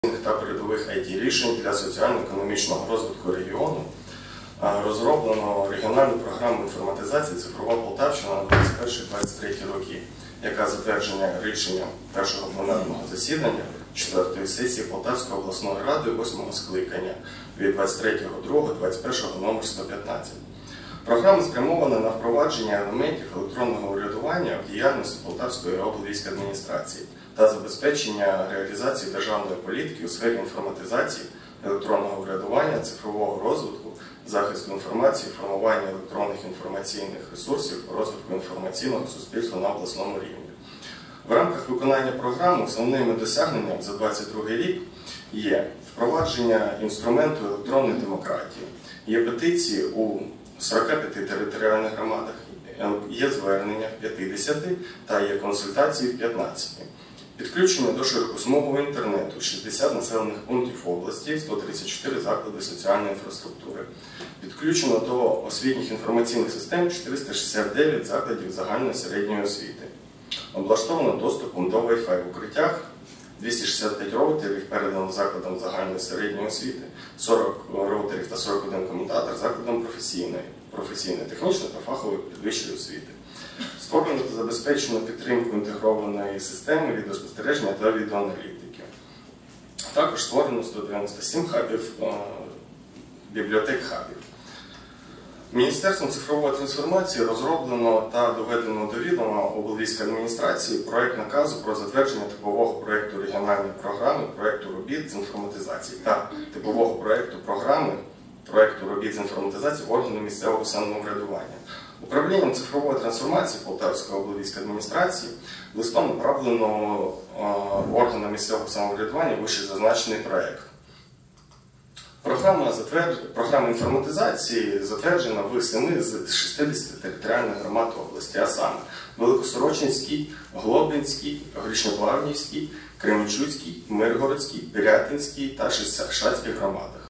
та передових IT-рішень для соціально-економічного розвитку регіону розроблено регіональну програму інформатизації «Цифрова Полтавщина» на 21-23 роки, яка затверджена рішенням першого пленарного засідання 4-ї сесії Полтавської обласної ради 8-го скликання від 23.02.21 номер 115. Програма спрямована на впровадження елементів електронного урядування в діяльності Полтавської облвійської адміністрації та забезпечення реалізації державної політики у сфері інформатизації, електронного урядування, цифрового розвитку, захисту інформації, формування електронних інформаційних ресурсів, розвитку інформаційного суспільства на обласному рівні. В рамках виконання програми основними досягненням за 2022 рік є впровадження інструменту електронної демократії, є петиції у 45 територіальних громадах, є звернення в 50 та є консультації в 15. Підключення до широкосмугового інтернету 60 населених пунктів області, 134 заклади соціальної інфраструктури. Підключено до освітніх інформаційних систем 469 закладів загальної середньої освіти. Облаштовано доступом до Wi-Fi в укриттях 265 роутерів передано закладам загальної середньої освіти, 40 роутерів та 41 комутатор закладам професійної, технічної та фахової підвищої освіти. Створено та забезпечено підтримку інтегрованої системи відеоспостереження та відеоаналітики. Також створено 197 хабів, бібліотек-хабів. Міністерством цифрової трансформації розроблено та доведено до відома облвійської адміністрації проект наказу про затвердження типового проєкту регіональної програми проєкту робіт з інформатизації та типового проєкту програми проєкту робіт з інформатизації органу місцевого самоврядування. Управлінням цифрової трансформації Полтавської облвійської адміністрації листом направлено органам місцевого самоврядування вищезазначений проєкт. Програма інформатизації затверджена в 7 з 60 територіальних громад області, а саме Великосорочинській, Глобинській, Горішньоплавнівській, Кременчуцькій, Миргородській, Пирятинській та Шацьких громадах.